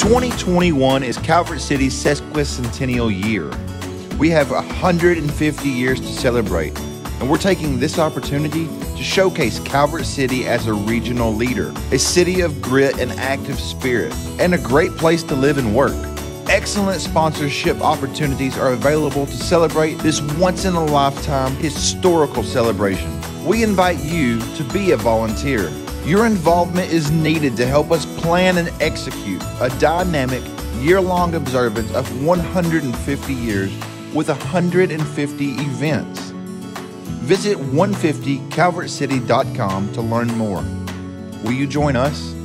2021 is Calvert City's sesquicentennial year. We have 150 years to celebrate, and we're taking this opportunity to showcase Calvert City as a regional leader, a city of grit and active spirit, and a great place to live and work. Excellent sponsorship opportunities are available to celebrate this once-in-a-lifetime historical celebration. We invite you to be a volunteer. Your involvement is needed to help us plan and execute a dynamic, year-long observance of 150 years with 150 events. Visit 150calvertcity.com to learn more. Will you join us?